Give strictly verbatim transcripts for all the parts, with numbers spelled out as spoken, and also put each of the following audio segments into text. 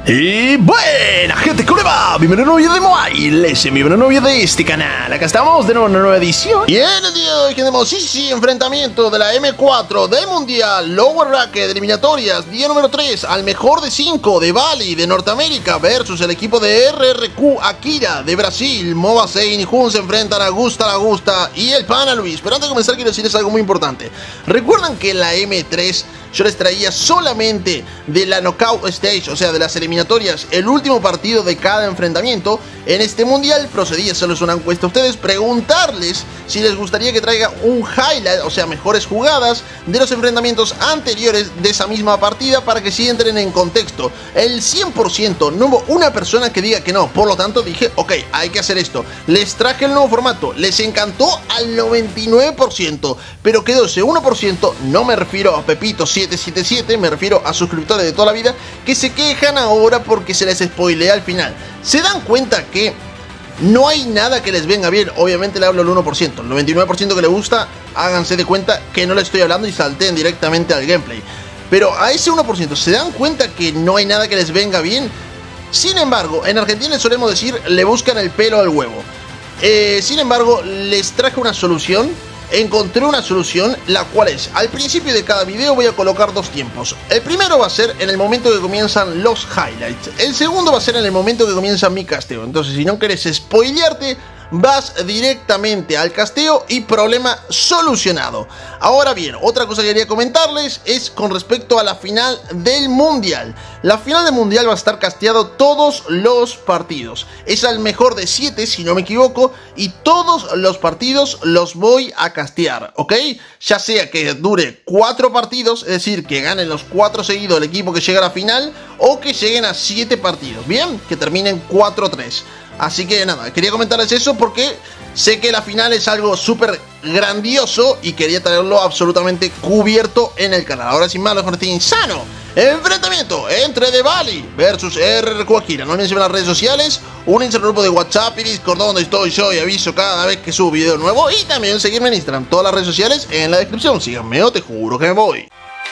Y buena gente, ¿cómo le va? Bienvenido a un nuevo video de Mobile, bienvenido a un nuevo video de este canal. Acá estamos de nuevo en una nueva edición. Y en el día de hoy tenemos, sí, sí, enfrentamiento de la M cuatro del Mundial Lower Bracket de eliminatorias, día número tres, al mejor de cinco de Bali de Norteamérica versus el equipo de R R Q Akira de Brasil. Mova Sein y Jun se enfrentan a Gusta la Gusta y el Pana Luis. Pero antes de comenzar quiero decirles algo muy importante. Recuerdan que en la M tres yo les traía solamente de la Knockout Stage, o sea, de las eliminatorias, el último partido de cada enfrentamiento. En este mundial procedí a hacerles una encuesta a ustedes, preguntarles si les gustaría que traiga un highlight, o sea, mejores jugadas de los enfrentamientos anteriores de esa misma partida para que sí entren en contexto. El cien por ciento, no hubo una persona que diga que no, por lo tanto dije, ok, hay que hacer esto. Les traje el nuevo formato, les encantó al noventa y nueve por ciento, pero quedó ese uno por ciento, no me refiero a Pepito siete siete siete, me refiero a suscriptores de toda la vida que se quejan ahora porque se les spoilea al final. Se dan cuenta que no hay nada que les venga bien. Obviamente le hablo al uno por ciento, el noventa y nueve por ciento que le gusta, háganse de cuenta que no le estoy hablando y salten directamente al gameplay. Pero a ese uno por ciento, ¿se dan cuenta que no hay nada que les venga bien? Sin embargo, en Argentina solemos decir, le buscan el pelo al huevo. Eh, sin embargo, les traje una solución. Encontré una solución, la cual es, al principio de cada video voy a colocar dos tiempos. El primero va a ser en el momento que comienzan los highlights. El segundo va a ser en el momento que comienza mi casteo. Entonces, si no querés spoilearte, vas directamente al casteo y problema solucionado. Ahora bien, otra cosa que quería comentarles es con respecto a la final del mundial. La final del mundial va a estar casteado todos los partidos. Es al mejor de siete, si no me equivoco, y todos los partidos los voy a castear, ¿ok? Ya sea que dure cuatro partidos, es decir, que ganen los cuatro seguidos el equipo que llega a la final, o que lleguen a siete partidos, ¿bien? Que terminen cuatro tres. Así que nada, quería comentarles eso porque sé que la final es algo súper grandioso y quería traerlo absolutamente cubierto en el canal. Ahora sin más, con este insano enfrentamiento entre The Bali versus R R Q Akira. No olviden seguirme en las redes sociales, únanse al grupo de WhatsApp y Discord donde estoy yo y aviso cada vez que subo video nuevo. Y también seguirme en Instagram, todas las redes sociales en la descripción. Síganme o te juro que me voy.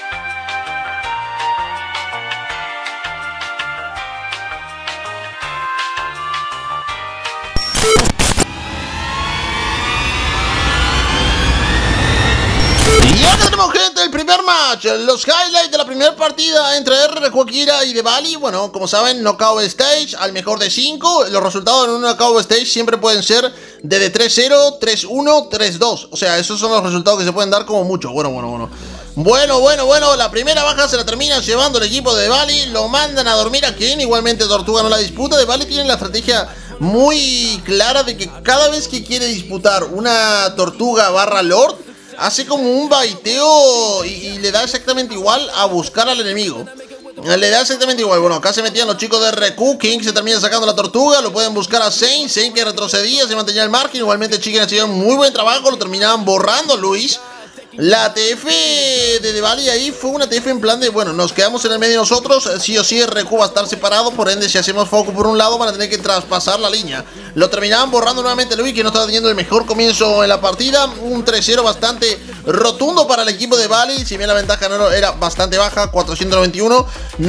Gente, el primer match, los highlights de la primera partida entre R R Q Akira y The Bali. Bueno, como saben, Knockout Stage al mejor de cinco. Los resultados en un Knockout Stage siempre pueden ser de tres cero, tres uno, tres dos. O sea, esos son los resultados que se pueden dar como mucho. Bueno, bueno, bueno. Bueno, bueno, bueno, la primera baja se la termina llevando el equipo de The Bali. Lo mandan a dormir a Ken. Igualmente Tortuga no la disputa. The Bali tiene la estrategia muy clara de que cada vez que quiere disputar una Tortuga barra Lord, hace como un baiteo y, y le da exactamente igual a buscar al enemigo. Le da exactamente igual. Bueno, acá se metían los chicos de R R Q. King se termina sacando la Tortuga. Lo pueden buscar a Sein. Sein que retrocedía, se mantenía al margen. Igualmente Chicken hacía un muy buen trabajo. Lo terminaban borrando Luis. La T F de The Bali ahí fue una T F en plan de, bueno, nos quedamos en el medio nosotros, sí o sí R R Q va a estar separado, por ende si hacemos foco por un lado van a tener que traspasar la línea. Lo terminaban borrando nuevamente Luis, que no estaba teniendo el mejor comienzo en la partida. Un tres cero bastante rotundo para el equipo de Bali, si bien la ventaja no era bastante baja, cuatrocientos noventa y uno.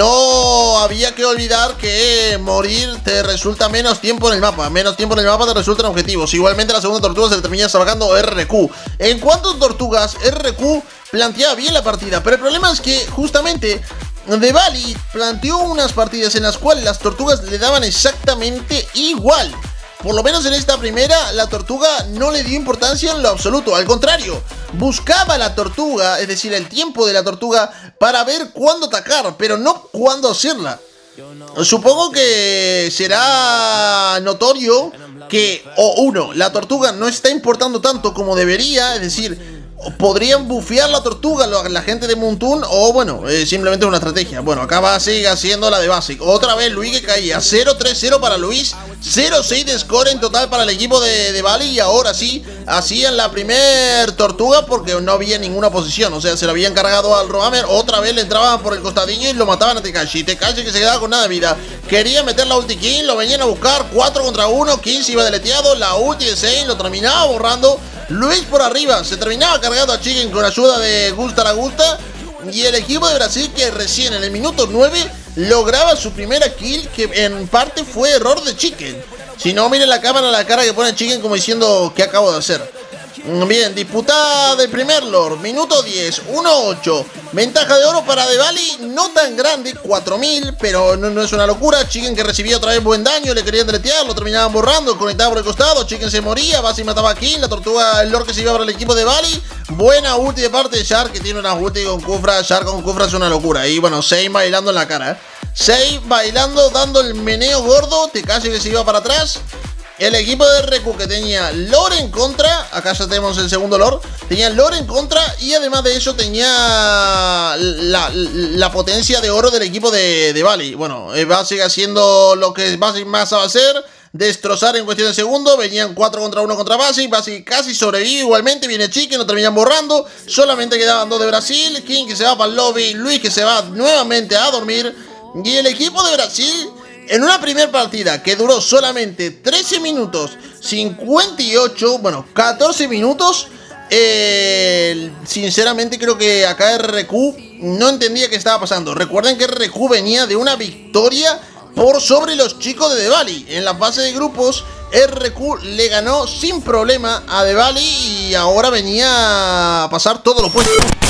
No había que olvidar que morir te resulta menos tiempo en el mapa, menos tiempo en el mapa te resultan objetivos. Igualmente la segunda Tortuga se le termina sacando R R Q. En cuanto a Tortugas, R R Q planteaba bien la partida, pero el problema es que justamente The Bali planteó unas partidas en las cuales las Tortugas le daban exactamente igual. Por lo menos en esta primera, la Tortuga no le dio importancia en lo absoluto. Al contrario, buscaba la Tortuga, es decir, el tiempo de la Tortuga, para ver cuándo atacar, pero no cuándo hacerla. Supongo que será notorio que, o uno, la Tortuga no está importando tanto como debería, es decir, podrían bufear la Tortuga la gente de Moontoon, o bueno, eh, simplemente una estrategia. Bueno, acá va a seguir haciendo la de Basic. Otra vez Luis que caía, cero tres cero para Luis, cero seis de score en total para el equipo de, de Bali. Y ahora sí, hacían la primer Tortuga porque no había ninguna posición, o sea, se lo habían cargado al Roamer. Otra vez le entraban por el costadillo y lo mataban a Tekashi. Tekashi que se quedaba con nada de vida, quería meter la ulti King, lo venían a buscar, cuatro contra uno, King se iba deleteado, la ulti de Sein lo terminaba borrando. Luis por arriba, se terminaba cargando a Chicken con ayuda de Gusta la Gusta. Y el equipo de Brasil que recién en el minuto nueve lograba su primera kill, que en parte fue error de Chicken. Si no, miren la cámara, la cara que pone Chicken como diciendo ¿qué acabo de hacer? Bien, disputada del primer Lord, minuto diez, uno ocho. Ventaja de oro para Dvali, no tan grande, cuatro mil, pero no, no es una locura. Chicken que recibía otra vez buen daño, le querían deletear, lo terminaban borrando, conectaba por el costado. Chicken se moría, Basi mataba a King, la tortuga, el Lord que se iba para el equipo de Dvali. Buena ulti de parte de Shark, que tiene una ulti con Kufra. Shark con Kufra es una locura. Y bueno, Sei bailando en la cara, ¿eh? Sei bailando, dando el meneo gordo, Tekashi que se iba para atrás. El equipo de R Q que tenía Lore en contra, acá ya tenemos el segundo Lore, tenía Lore en contra y además de eso tenía la, la potencia de oro del equipo de, de Dvali. Bueno, va sigue haciendo lo que Basi más sabe hacer, destrozar en cuestión de segundos. Venían cuatro contra uno contra Basi, Basi casi sobrevive igualmente, viene Chicken, lo terminan borrando, solamente quedaban dos de Brasil, King que se va para el lobby, Luis que se va nuevamente a dormir y el equipo de Brasil... En una primera partida que duró solamente trece minutos cincuenta y ocho, bueno, catorce minutos, eh, sinceramente creo que acá R Q no entendía qué estaba pasando. Recuerden que R Q venía de una victoria por sobre los chicos de Dvali. En la fase de grupos, R Q le ganó sin problema a Dvali y ahora venía a pasar todo lo opuesto.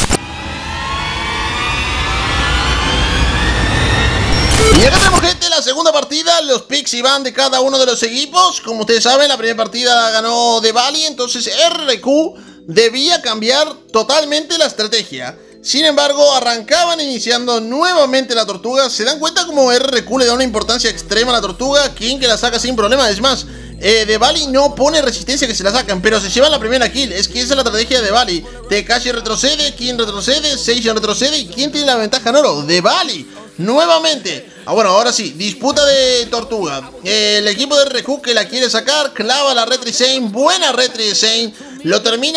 Y acá tenemos, gente, la segunda partida. Los picks iban de cada uno de los equipos. Como ustedes saben, la primera partida ganó Dvali, entonces R Q debía cambiar totalmente la estrategia. Sin embargo, arrancaban iniciando nuevamente la tortuga. ¿Se dan cuenta cómo R Q le da una importancia extrema a la tortuga? King que la saca sin problema. Es más, eh, Dvali no pone resistencia que se la sacan, pero se llevan la primera kill. Es que esa es la estrategia de Dvali. Tekashi retrocede, King retrocede, Seishin retrocede. ¿Y quién tiene la ventaja en oro? Dvali. Nuevamente. Ah, bueno, ahora sí, disputa de tortuga. eh, El equipo de R Q que la quiere sacar, clava la retri Zane, buena retri de Zane. Lo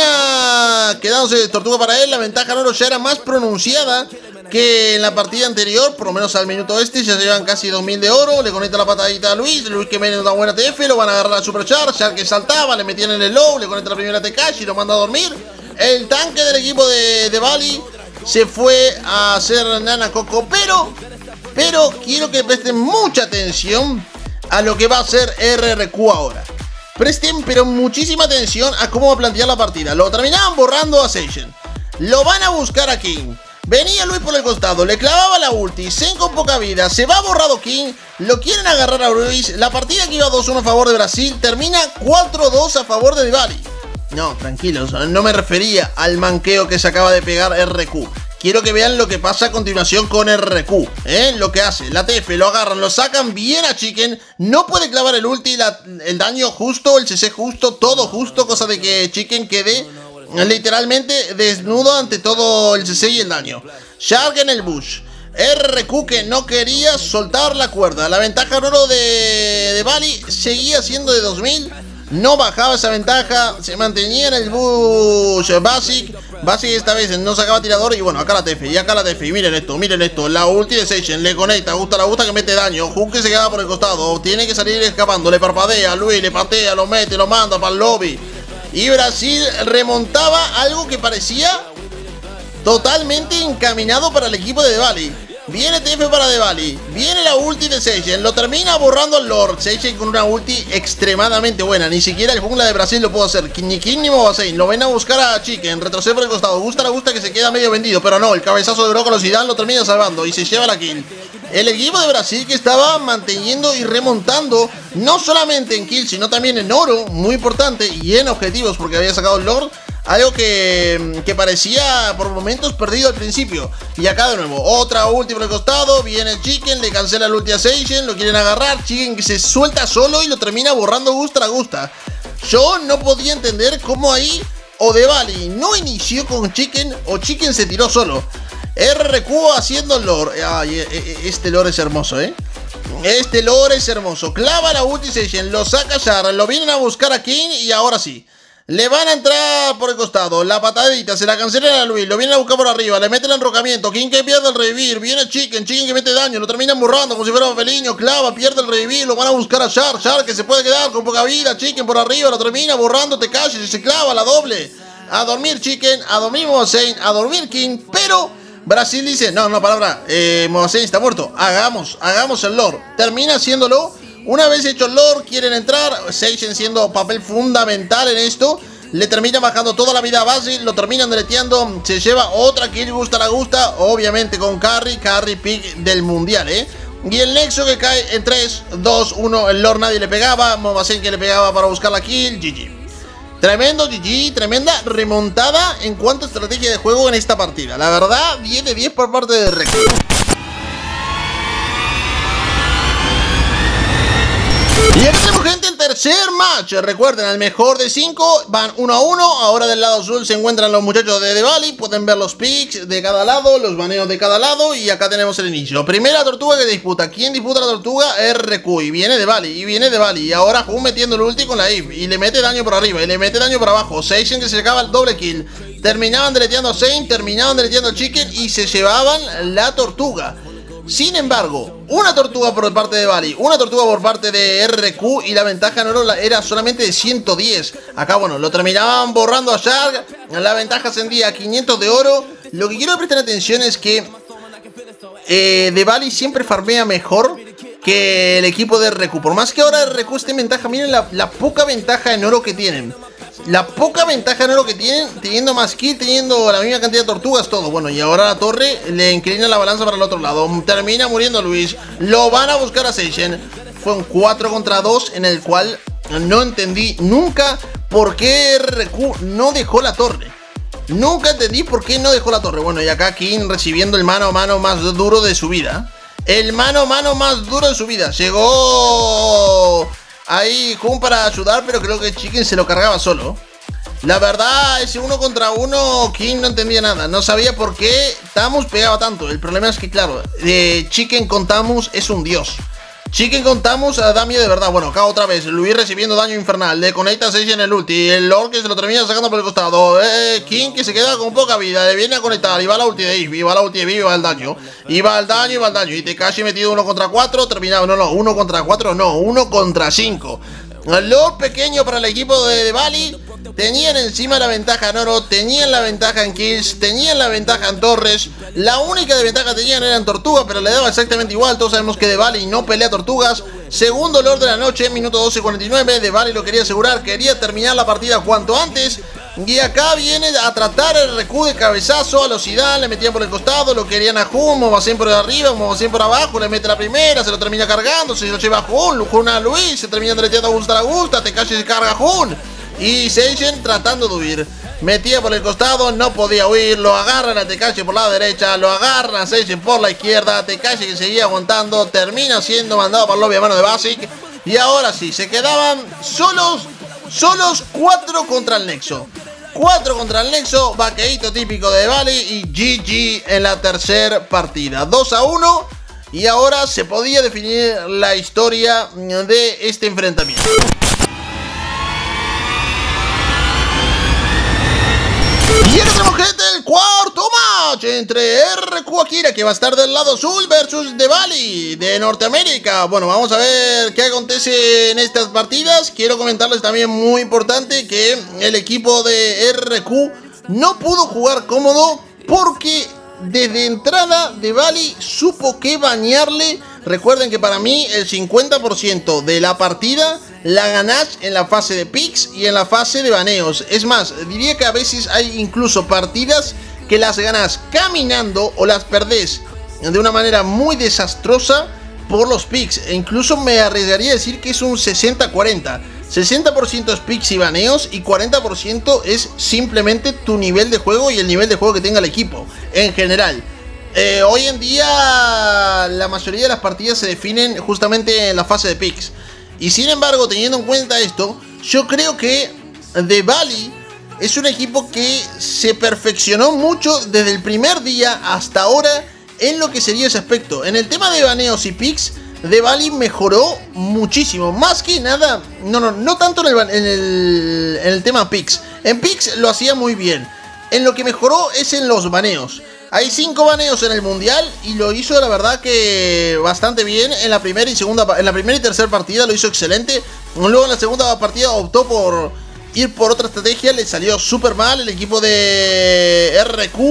termina quedándose de tortuga para él. La ventaja en oro ya era más pronunciada que en la partida anterior, por lo menos al minuto este. Ya se llevan casi dos mil de oro. Le conecta la patadita a Luis, Luis que viene una buena T F, lo van a agarrar a Superchar. Shark que saltaba, le metían en el low, le conecta la primera Tekashi, lo manda a dormir. El tanque del equipo de, de Dvali se fue a hacer Nana Coco, pero... Pero quiero que presten mucha atención a lo que va a hacer R Q ahora. Presten pero muchísima atención a cómo va a plantear la partida. Lo terminaban borrando a Seishin. Lo van a buscar a King. Venía Luis por el costado, le clavaba la ulti, Zen con poca vida, se va borrado King. Lo quieren agarrar a Luis. La partida que iba dos uno a favor de Brasil termina cuatro dos a favor de Dvali. No, tranquilos, no me refería al manqueo que se acaba de pegar R Q. Quiero que vean lo que pasa a continuación con R Q, ¿eh? Lo que hace, la T F, lo agarran, lo sacan bien a Chicken. No puede clavar el ulti, la, el daño justo, el C C justo, todo justo. Cosa de que Chicken quede literalmente desnudo ante todo el C C y el daño. Shark en el bush. R Q que no quería soltar la cuerda. La ventaja en oro de, de Dvali seguía siendo de dos mil. No bajaba esa ventaja, se mantenía en el bush Basic. Basic esta vez no sacaba tirador. Y bueno, acá la T F, y acá la T F. Y miren esto, miren esto. La ulti de Seishin le conecta, gusta la gusta que mete daño. Hook que se queda por el costado, tiene que salir escapando. Le parpadea, Luis le patea, lo mete, lo manda para el lobby. Y Brasil remontaba algo que parecía totalmente encaminado para el equipo de Dvali. Viene T F para Dvali, viene la ulti de Seishin, lo termina borrando el Lord. Seishin con una ulti extremadamente buena, ni siquiera el jungla de Brasil lo pudo hacer. Ni King ni Mobasein, lo ven a buscar a Chicken, retrocede por el costado, gusta la gusta que se queda medio vendido, pero no, el cabezazo de Brócolos y Dan lo termina salvando y se lleva la kill. El equipo de Brasil que estaba manteniendo y remontando, no solamente en kill, sino también en oro, muy importante, y en objetivos, porque había sacado el Lord. Algo que, que parecía por momentos perdido al principio. Y acá de nuevo, otra ulti por el costado. Viene Chicken, le cancela el ulti a Seishin, lo quieren agarrar. Chicken que se suelta solo y lo termina borrando gusta la gusta. Yo no podía entender cómo ahí o Dvali no inició con Chicken o Chicken se tiró solo. R Q haciendo el lore. Ay, este lore es hermoso, ¿eh? Este lore es hermoso. Clava la ulti Seishin, lo saca Char, lo vienen a buscar a King y ahora sí. Le van a entrar por el costado, la patadita, se la cancelan a Luis, lo vienen a buscar por arriba, le mete el enrocamiento, King que pierde el revivir, viene Chicken, Chicken que mete daño, lo terminan burrando como si fuera papeliño, clava, pierde el revivir, lo van a buscar a Shark, Shark que se puede quedar con poca vida, Chicken por arriba, lo termina borrando, te calles y se clava la doble. A dormir Chicken, a dormir Mobasein, a dormir King, pero Brasil dice, no, no, palabra, eh, Movacen está muerto. Hagamos, hagamos el lore. Termina haciéndolo. Una vez hecho el lore, quieren entrar. Seichen siendo papel fundamental en esto. Le termina bajando toda la vida a Basil. Lo terminan deleteando. Se lleva otra kill, gusta la gusta. Obviamente con Carry, Carry pick del mundial, eh. Y el Nexo que cae en tres, dos, uno. El lore nadie le pegaba. Movacen que le pegaba para buscar la kill. G G. Tremendo G G, tremenda remontada en cuanto a estrategia de juego en esta partida. La verdad, diez de diez por parte de Reku. Y aquí tenemos, gente, el tercer match. Recuerden, al mejor de cinco van uno a uno. Ahora del lado azul se encuentran los muchachos de Dvali. Pueden ver los picks de cada lado, los baneos de cada lado. Y acá tenemos el inicio. Primera tortuga que disputa. ¿Quién disputa la tortuga? Es Reku. Y viene Dvali, y viene Dvali. Y ahora Jun metiendo el ulti con la I F. Y le mete daño por arriba, y le mete daño por abajo. Seichen que se acaba el doble kill. Terminaban deleteando a Saint, terminaban deleteando a Chicken. Y se llevaban la tortuga. Sin embargo, una tortuga por parte de Dvali, una tortuga por parte de R Q, y la ventaja en oro era solamente de ciento diez. Acá, bueno, lo terminaban borrando a Shark. La ventaja ascendía a quinientos de oro. Lo que quiero prestar atención es que eh, Dvali siempre farmea mejor que el equipo de R Q. Por más que ahora R Q esté en ventaja, miren la, la poca ventaja en oro que tienen. La poca ventaja en oro que tienen, teniendo más kill, teniendo la misma cantidad de tortugas, todo. Bueno, y ahora la torre le inclina la balanza para el otro lado. Termina muriendo Luis. Lo van a buscar a Seichen. Fue un cuatro contra dos en el cual no entendí nunca por qué R Q no dejó la torre. Nunca entendí por qué no dejó la torre. Bueno, y acá King recibiendo el mano a mano más duro de su vida. El mano a mano más duro de su vida. Llegó ahí Jun para ayudar, pero creo que Chicken se lo cargaba solo. La verdad, ese uno contra uno, King no entendía nada. No sabía por qué Tamus pegaba tanto. El problema es que, claro, eh, Chicken con Tamus es un dios. Chicken con Tamus uh, da miedo de verdad. Bueno, acá otra vez, Luis recibiendo daño infernal. Le conecta a seis en el ulti. El Lord que se lo termina sacando por el costado. Eh, King que se queda con poca vida. Le viene a conectar. Y va la ulti de Eve. Y va la ulti de Eve. Y va el daño. Y va el daño. Y va el daño. Y Tekashi metido uno contra cuatro. Terminado. No, no. uno contra cuatro. No. uno contra cinco. El Lord pequeño para el equipo de Dvali. Tenían encima la ventaja en oro, tenían la ventaja en kills, tenían la ventaja en torres. La única desventaja que tenían era en tortuga, pero le daba exactamente igual. Todos sabemos que Dvali no pelea tortugas. Segundo Lord de la noche, minuto doce cuarenta y nueve. Dvali lo quería asegurar, quería terminar la partida cuanto antes. Y acá viene a tratar el R Q de cabezazo a los Zidane. Le metían por el costado, lo querían a Jun. Movacen por arriba, Movacen por abajo. Le mete la primera, se lo termina cargando. Se lo lleva a Jun, Jun a Luis. Se termina deleteando a Gusta la Gusta. Tekashi se carga a Jun. Y Seichen tratando de huir. Metía por el costado, no podía huir. Lo agarran a Tekashi por la derecha. Lo agarran a Seichen por la izquierda. Tekashi que seguía aguantando. Termina siendo mandado para el lobby a mano de Basic. Y ahora sí, se quedaban solos. Solos cuatro contra el Nexo. cuatro contra el Nexo. Vaqueíto típico de Dvali. Y G G en la tercera partida. dos a uno. Y ahora se podía definir la historia de este enfrentamiento. Y ahora tenemos, gente, el cuarto match entre R Q Akira, que va a estar del lado azul, versus Dvali de Norteamérica. Bueno, vamos a ver qué acontece en estas partidas. Quiero comentarles también, muy importante, que el equipo de R Q no pudo jugar cómodo porque desde entrada Dvali supo que bañarle. Recuerden que para mí el cincuenta por ciento de la partida la ganás en la fase de picks y en la fase de baneos. Es más, diría que a veces hay incluso partidas que las ganás caminando o las perdés de una manera muy desastrosa por los picks. E incluso me arriesgaría a decir que es un sesenta cuarenta. sesenta por ciento es picks y baneos y cuarenta por ciento es simplemente tu nivel de juego y el nivel de juego que tenga el equipo en general. Eh, hoy en día la mayoría de las partidas se definen justamente en la fase de picks. Y sin embargo, teniendo en cuenta esto, yo creo que Dvali es un equipo que se perfeccionó mucho desde el primer día hasta ahora en lo que sería ese aspecto. En el tema de baneos y picks, Dvali mejoró muchísimo. Más que nada, no, no, no tanto en el, en el, en el tema picks. En picks lo hacía muy bien. En lo que mejoró es en los baneos. Hay cinco baneos en el mundial y lo hizo, la verdad, que bastante bien. En la primera y segunda, en la primera y tercera partida lo hizo excelente. Luego en la segunda partida optó por ir por otra estrategia, le salió súper mal. El equipo de R Q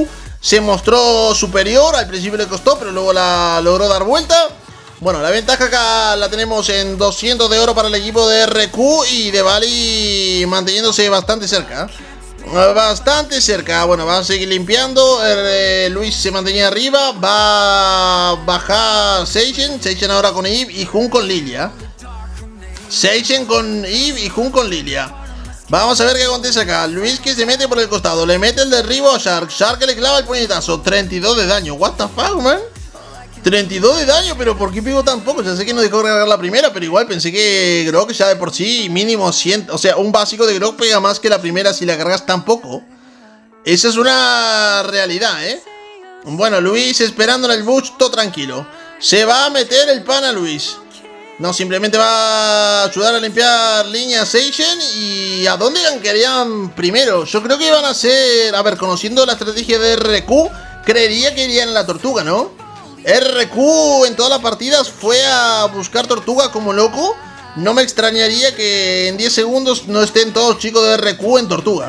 se mostró superior. Al principio le costó, pero luego la logró dar vuelta. Bueno, la ventaja acá la tenemos en doscientos de oro para el equipo de R Q y Dvali manteniéndose bastante cerca. Bastante cerca. Bueno, va a seguir limpiando. eh, Luis se mantenía arriba. Va a bajar Seichen. Seichen ahora con Eve y Jun con Lilia. Seichen con Eve y Jun con Lilia. Vamos a ver qué acontece acá. Luis que se mete por el costado. Le mete el derribo a Shark. Shark que le clava el puñetazo. treinta y dos de daño. What the fuck, man. treinta y dos de daño, pero ¿por qué pegó tan poco? Ya sé que no dejó cargar la primera, pero igual pensé que Grok ya de por sí mínimo cien. O sea, un básico de Grok pega más que la primera si la cargas tan poco. Esa es una realidad, ¿eh? Bueno, Luis esperando en el busto tranquilo. Se va a meter el pan a Luis. No, simplemente va a ayudar a limpiar líneas Seichen. ¿Y a dónde querían primero? Yo creo que iban a ser... A ver, conociendo la estrategia de R Q, creería que irían en la tortuga, ¿no? R Q en todas las partidas fue a buscar tortuga como loco. No me extrañaría que en diez segundos no estén todos chicos de R Q en tortuga.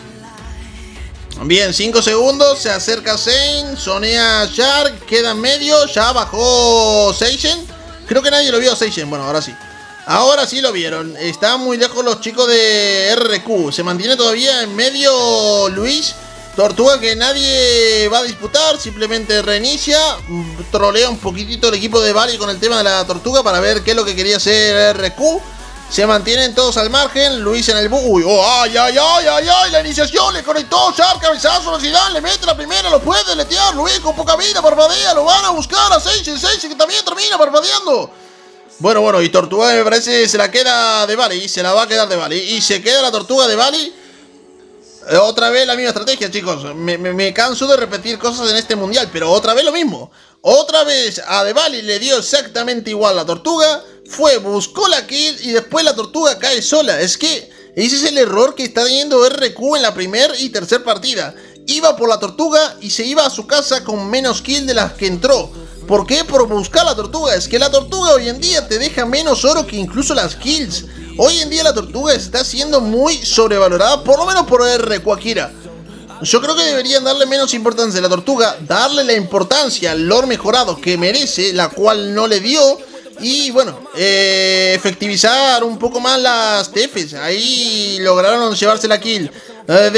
Bien, cinco segundos, se acerca Zane, sonea Shark, queda en medio, ya bajó Seichen. Creo que nadie lo vio a Seichen, bueno, ahora sí. Ahora sí lo vieron, están muy lejos los chicos de R Q. Se mantiene todavía en medio Luis. Tortuga que nadie va a disputar, simplemente reinicia. Trolea un poquitito el equipo de Dvali con el tema de la tortuga para ver qué es lo que quería hacer R Q. Se mantienen todos al margen. Luis en el bu... Uy, oh, ay, ay, ay, ay, ay. La iniciación le conectó. Shark, cabezazo, velocidad. Le mete la primera, lo puede letear. Luis con poca vida, parpadea. Lo van a buscar a Seichen. Seichen que también termina parpadeando. Bueno, bueno, y Tortuga me parece se la queda Dvali. Se la va a quedar Dvali. Y se queda la Tortuga de Dvali. Otra vez la misma estrategia, chicos. Me, me, me canso de repetir cosas en este mundial, pero otra vez lo mismo. Otra vez a Dvali le dio exactamente igual la tortuga. Fue, buscó la kill y después la tortuga cae sola. Es que ese es el error que está teniendo R Q en la primera y tercera partida. Iba por la tortuga y se iba a su casa con menos kill de las que entró. ¿Por qué? Por buscar la tortuga. Es que la tortuga hoy en día te deja menos oro que incluso las kills. Hoy en día la tortuga está siendo muy sobrevalorada, por lo menos por R Q Akira. Yo creo que deberían darle menos importancia a la tortuga, darle la importancia al lore mejorado que merece, la cual no le dio. Y bueno, eh, efectivizar un poco más las T Fs. Ahí lograron llevarse la kill eh,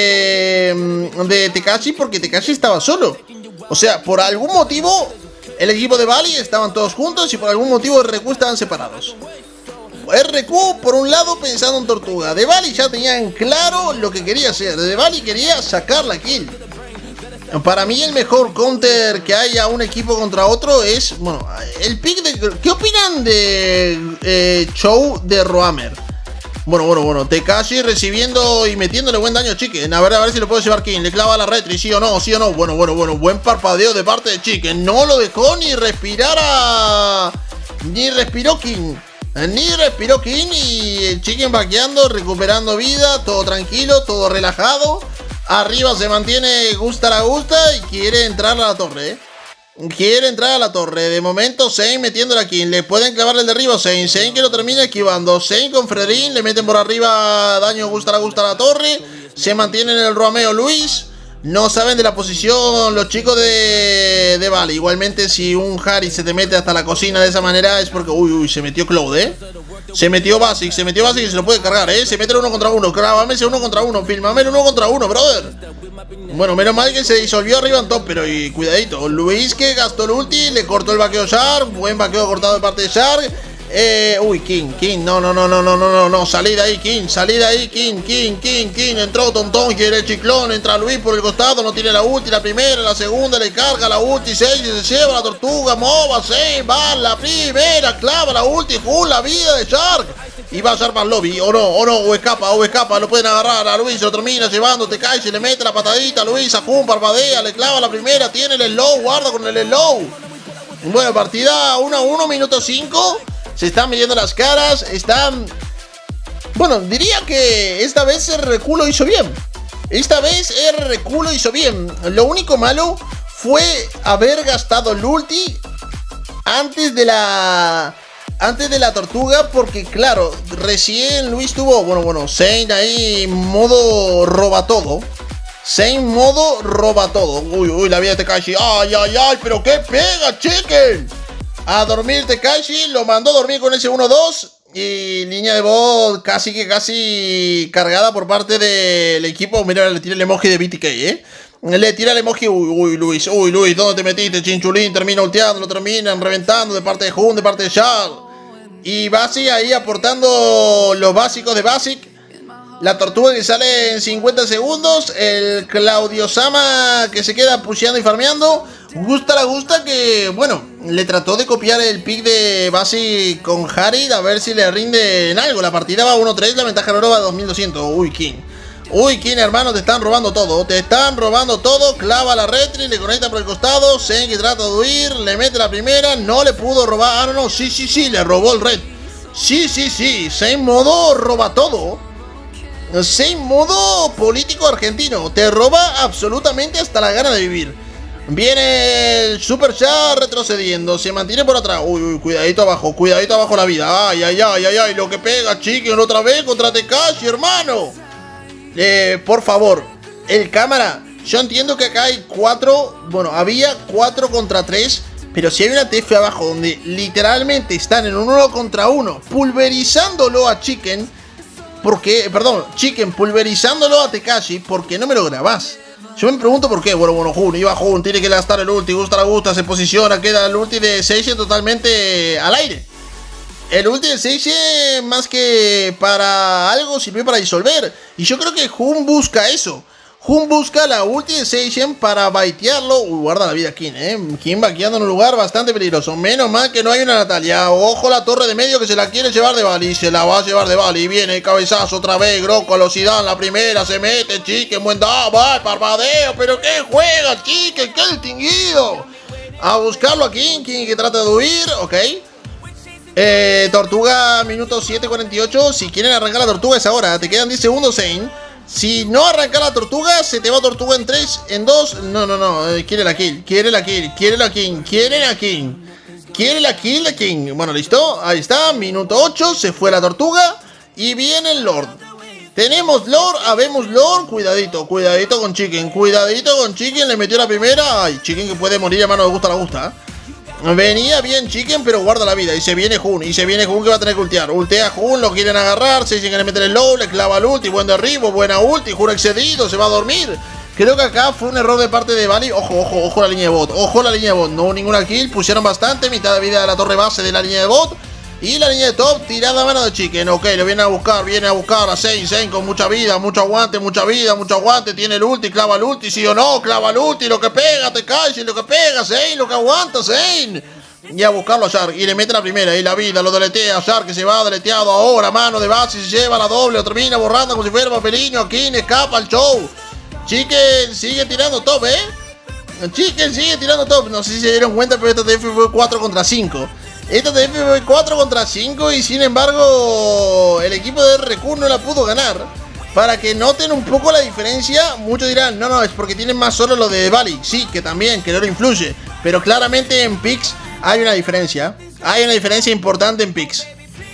de, de Tekashi, porque Tekashi estaba solo. O sea, por algún motivo el equipo de Dvali estaban todos juntos y por algún motivo R Q estaban separados. R Q por un lado pensando en tortuga. Dvali ya tenía en claro lo que quería hacer. Dvali quería sacar la kill. Para mí el mejor counter que hay a un equipo contra otro es, bueno, el pick de... ¿Qué opinan de eh, Chou de Roamer? Bueno, bueno, bueno, Tekashi recibiendo y metiéndole buen daño a Chicken. A ver, a ver si lo puede llevar King. Le clava la retri, sí o no, sí o no. Bueno, bueno, bueno, buen parpadeo de parte de Chicken. No lo dejó ni respirar a... Ni respiró King. Ni respiró King y el Chicken vaqueando, recuperando vida. Todo tranquilo, todo relajado. Arriba se mantiene Gusta la Gusta y quiere entrar a la torre, ¿eh? Quiere entrar a la torre. De momento Zane metiéndola aquí. Le pueden clavar el derribo a Zane. Zane que lo termina esquivando. Zane con Fredrin. Le meten por arriba daño Gusta la Gusta a la torre. Se mantiene en el Romeo Luis. No saben de la posición los chicos de, de Dvali. Igualmente si un Harry se te mete hasta la cocina de esa manera es porque... Uy, uy, se metió Cloud, ¿eh? Se metió Basic, se metió Basic y se lo puede cargar, ¿eh? Se mete el uno contra uno. Clávame ese uno contra uno. Filmame el uno contra uno, brother. Bueno, menos mal que se disolvió arriba en top, pero y cuidadito. Luis que gastó el ulti, le cortó el vaqueo Shark. Buen vaqueo cortado de parte de Shark. Eh, uy, King, King, no, no, no, no, no, no, no, no, salí de ahí, King, salí de ahí, King, King, King, King, entró Tontón, quiere el ciclón, entra Luis por el costado, no tiene la ulti, la primera, la segunda, le carga la ulti, seis, se lleva la tortuga, mova, seis, va, la primera, clava la ulti, con la vida de Shark, y va a ser más lobby, o no, o no, o escapa, o escapa, lo pueden agarrar a Luis, lo termina llevando, te cae, se le mete la patadita, Luis, a Jun, parpadea, le clava la primera, tiene el slow, guarda con el slow, bueno, partida uno a uno, minuto cinco. Se están midiendo las caras, están... Bueno, diría que esta vez R Q lo hizo bien. Esta vez R Q lo hizo bien. Lo único malo fue haber gastado el ulti antes de la... Antes de la tortuga, porque claro, recién Luis tuvo... Bueno, bueno, Zane ahí modo roba todo. Zayn modo roba todo. Uy, uy, la vida de Tekashi. Ay, ay, ay, pero qué pega, Chicken. A dormir Tekashi, lo mandó a dormir con ese uno dos. Y línea de voz casi que casi cargada por parte del equipo. Mira, le tira el emoji de B T K, ¿eh? Le tira el emoji. Uy, uy, Luis, uy, Luis, ¿dónde te metiste, Chinchulín? Termina ulteando, lo terminan reventando de parte de Hun, de parte de Shard. Y Basic ahí aportando los básicos de Basic. La tortuga que sale en cincuenta segundos. El Claudio Sama que se queda pusheando y farmeando. Gusta la gusta que, bueno, le trató de copiar el pick de Basic con Harid a ver si le rinde en algo. La partida va uno tres, la ventaja no va a dos mil doscientos. Uy, King. Uy, King, hermano, te están robando todo. Te están robando todo. Clava la retri, le conecta por el costado. Zayn que trata de huir, le mete la primera. No le pudo robar. Ah, no, no, sí, sí, sí, le robó el red. Sí, sí, sí. Zayn modo roba todo. Zayn modo político argentino. Te roba absolutamente hasta la gana de vivir. Viene el Super Chat retrocediendo. Se mantiene por atrás. Uy, uy, cuidadito abajo. Cuidadito abajo la vida. Ay, ay, ay, ay, ay. Lo que pega, Chicken, otra vez contra Tekashi, hermano. Eh, por favor. El cámara. Yo entiendo que acá hay cuatro. Bueno, había cuatro contra tres. Pero si hay una T F abajo donde literalmente están en un uno contra uno, pulverizándolo a Chicken. Porque, perdón, Chicken pulverizándolo a Tekashi, ¿por qué no me lo grabás? Yo me pregunto por qué. Bueno, bueno, Hun, iba Hun, tiene que gastar el ulti, gusta la gusta, se posiciona, queda el ulti de Seichen totalmente al aire. El ulti de Seichen más que para algo sirvió para disolver. Y yo creo que Hun busca eso. Hun busca la ulti de Seichen para baitearlo. Uy, guarda la vida King, eh. King vaqueando en un lugar bastante peligroso. Menos mal que no hay una Natalia. Ojo la torre de medio que se la quiere llevar de Bali. Se la va a llevar de Bali. Viene el cabezazo otra vez. Groco a velocidad en la primera. Se mete, Chicken. Buen da, va, parpadeo. Pero qué juega, Chicken. Qué distinguido. A buscarlo a King. King que trata de huir. Ok. Eh, Tortuga, minuto siete cuarenta y ocho. Si quieren arrancar la Tortuga es ahora. Te quedan diez segundos, Zayn. Si no arranca la Tortuga, se te va Tortuga en tres, en dos. No, no, no. Eh, quiere la kill, quiere la kill, quiere la King, quiere la King. Quiere la kill de King. Bueno, listo. Ahí está. Minuto ocho. Se fue la Tortuga. Y viene el Lord. Tenemos Lord. Habemos Lord. Cuidadito, cuidadito con Chicken. Cuidadito con Chicken. Le metió la primera. Ay, Chicken que puede morir, hermano. Me gusta, la gusta. Venía bien Chicken, pero guarda la vida. Y se viene Hun, y se viene Hun que va a tener que ultear. Ultea Hun, lo quieren agarrar. Se dicen que le meten el low, le clava el ulti. Buen derribo, buena ulti. Hun excedido, se va a dormir. Creo que acá fue un error de parte de Bali. Ojo, ojo, ojo la línea de bot. Ojo la línea de bot. No hubo ninguna kill. Pusieron bastante. Mitad de vida de la torre base de la línea de bot. Y la línea de top tirada a mano de Chicken. Ok, lo viene a buscar. Viene a buscar a Zayn. Zayn con mucha vida, mucho aguante, mucha vida, mucho aguante. Tiene el ulti, clava el ulti. Sí o no, clava el ulti. Lo que pega, te caes. Lo que pega, Zayn. Lo que aguanta, Zayn. Y a buscarlo a Shark. Y le mete la primera. Y la vida lo deletea a Shark, que se va deleteado ahora. Mano de base. Se lleva la doble. Lo termina borrando como si fuera papeliño. Aquí escapa el show. Chicken sigue tirando top, ¿eh? Chicken sigue tirando top. No sé si se dieron cuenta, pero esta T F fue cuatro contra cinco. Esta T F fue cuatro contra cinco. Y sin embargo, el equipo de R Q no la pudo ganar. Para que noten un poco la diferencia. Muchos dirán, no, no, es porque tienen más solo lo de Bali. Sí, que también, que no lo influye. Pero claramente en picks hay una diferencia. Hay una diferencia importante en picks.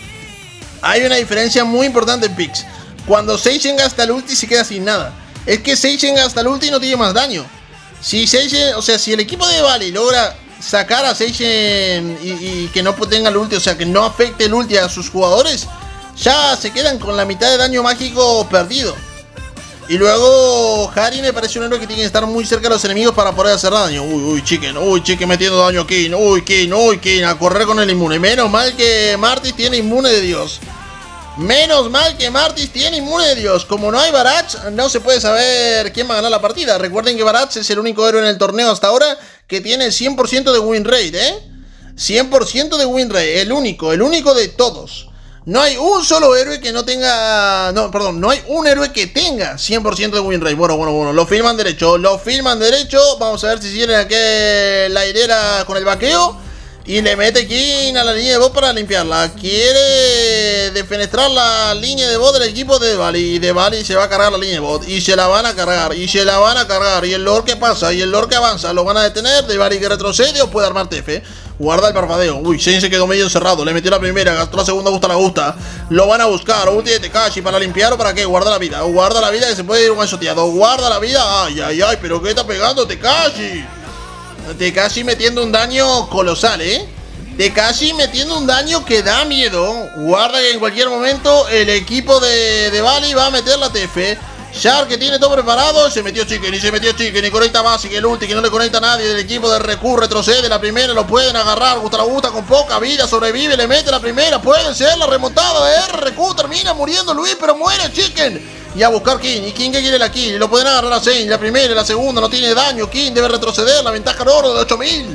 Hay una diferencia muy importante en picks. Cuando Seichen gasta el ulti se queda sin nada. Es que Seichen gasta el ulti y no tiene más daño. Si Seichen, o sea, si el equipo de Bali logra sacar a Seichen y, y que no tenga el ulti, o sea, que no afecte el ulti a sus jugadores, ya se quedan con la mitad de daño mágico perdido. Y luego Harry me parece un héroe que tiene que estar muy cerca de los enemigos para poder hacer daño. Uy, uy, Chicken, uy, Chicken metiendo daño aquí. Uy, King, uy, King, a correr con el inmune. Menos mal que Martis tiene inmune de Dios. Menos mal que Martis tiene inmune de Dios. Como no hay Barats, no se puede saber quién va a ganar la partida. Recuerden que Barats es el único héroe en el torneo hasta ahora que tiene cien por ciento de win rate, ¿eh? cien por ciento de win rate, el único, el único de todos. No hay un solo héroe que no tenga... No, perdón, no hay un héroe que tenga cien por ciento de win rate. Bueno, bueno, bueno, lo filman derecho, lo filman derecho. Vamos a ver si siguen aquí la hilera con el vaqueo. Y le mete King a la línea de bot para limpiarla. Quiere defenestrar la línea de bot del equipo de Bali. Y de Bali se va a cargar la línea de bot. Y se la van a cargar, y se la van a cargar. Y el Lord que pasa, y el Lord que avanza. Lo van a detener, de Bali que retrocede o puede armar T F. Guarda el parpadeo. Uy, Zen se quedó medio encerrado. Le metió la primera, gastó la segunda, gusta la gusta. Lo van a buscar. Ulti de Tekashi para limpiar o para qué. Guarda la vida. Guarda la vida que se puede ir un anchoteado. Guarda la vida. Ay, ay, ay. Pero ¿qué está pegando Tekashi? Tekashi metiendo un daño colosal, ¿eh? Tekashi metiendo un daño que da miedo. Guarda que en cualquier momento el equipo de, de Bali va a meter la T F. Shark que tiene todo preparado, se metió Chicken y se metió Chicken y conecta Basic, el ulti que no le conecta a nadie del equipo de Reku, retrocede la primera, lo pueden agarrar, gusta la gusta con poca vida, sobrevive, le mete la primera, puede ser la remontada de R, Reku termina muriendo Luis, pero muere Chicken. Y a buscar King, y King que quiere la kill, y lo pueden agarrar a Zen, la primera y la segunda, no tiene daño, King debe retroceder, la ventaja de oro de ocho mil.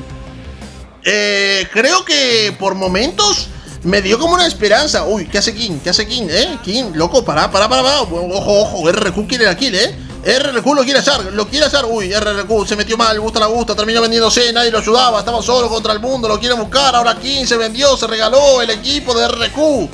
Eh, creo que por momentos me dio como una esperanza. Uy, ¿qué hace King? ¿Qué hace King? ¿Eh? King, loco, para, para, para, para. Ojo, ojo, R Q quiere la kill, ¿eh? R Q lo quiere Shark, lo quiere Shark. Uy, R Q se metió mal, gusta la gusta, terminó vendiéndose, nadie lo ayudaba, estaba solo contra el mundo, lo quiere buscar. Ahora King se vendió, se regaló el equipo de R Q.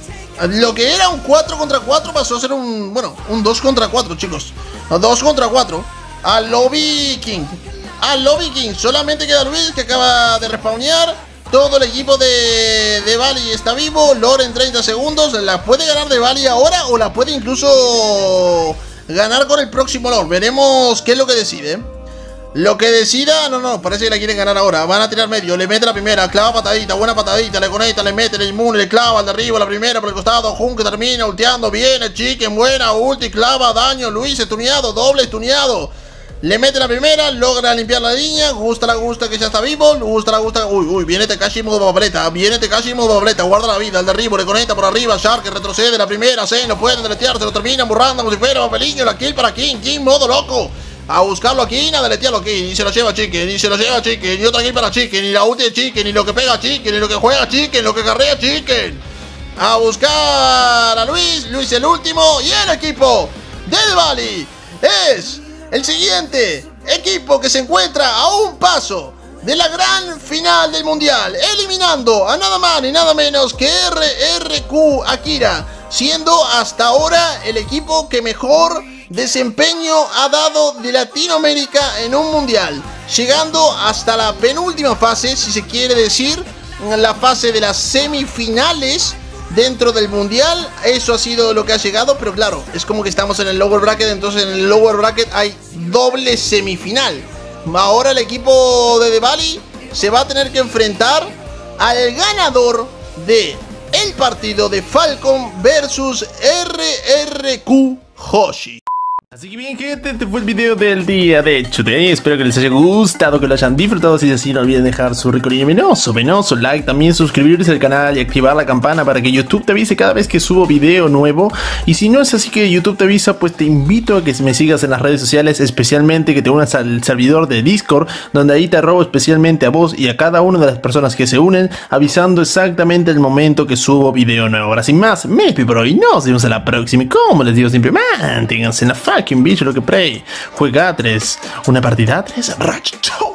Lo que era un cuatro contra cuatro pasó a ser un, bueno, un dos contra cuatro, chicos. dos contra cuatro. Al lobby King. Al lobby King. Solamente queda Luis que acaba de respawnear. Todo el equipo de, de Bali está vivo. Lore en treinta segundos. ¿La puede ganar de Bali ahora o la puede incluso ganar con el próximo Lore? Veremos qué es lo que decide. Lo que decida, no, no, parece que la quieren ganar ahora. Van a tirar medio, le mete la primera, clava patadita, buena patadita, le conecta, le mete, le inmune, le clava al de arriba, la primera por el costado, Jun que termina ulteando, viene, Chicken, buena, ulti, clava, daño, Luis estuneado, doble estuneado. Le mete la primera, logra limpiar la línea, gusta la gusta que ya está vivo, gusta la gusta, uy, uy, viene Tekashi modo bableta, viene Tekashi modo bableta, guarda la vida, el de arriba, le conecta por arriba, Shark que retrocede la primera, Zen, lo pueden deletear, se lo terminan borrando como si fuera papeliño, la kill para King, King modo loco, a buscarlo aquí, a deletearlo aquí, y se lo lleva Chicken, y se lo lleva Chicken, y otra kill para Chicken, y la ulti de Chicken, y lo que pega Chicken, y lo que juega Chicken, lo que carrea Chicken, a buscar a Luis, Luis el último, y el equipo de The Valley es el siguiente equipo que se encuentra a un paso de la gran final del mundial, eliminando a nada más ni nada menos que R R Q Akira, siendo hasta ahora el equipo que mejor desempeño ha dado de Latinoamérica en un mundial, llegando hasta la penúltima fase, si se quiere decir, la fase de las semifinales dentro del mundial. Eso ha sido lo que ha llegado, pero claro, es como que estamos en el lower bracket, entonces en el lower bracket hay doble semifinal. Ahora el equipo de The Valley se va a tener que enfrentar al ganador de el partido de Falcon versus R R Q Hoshi. Así que bien, gente, este fue el video del día de Today. Espero que les haya gustado, que lo hayan disfrutado. Si es así, no olviden dejar su rico y venoso, venoso like, también suscribirse al canal y activar la campana para que YouTube te avise cada vez que subo video nuevo. Y si no es así que YouTube te avisa, pues te invito a que me sigas en las redes sociales, especialmente que te unas al servidor de Discord, donde ahí te robo especialmente a vos y a cada una de las personas que se unen, avisando exactamente el momento que subo video nuevo. Ahora sin más, me despido por hoy, nos vemos en la próxima y como les digo siempre, manténganse en la fucking bicho lo que play. Juega a tres, una partida a tres, Ratchet.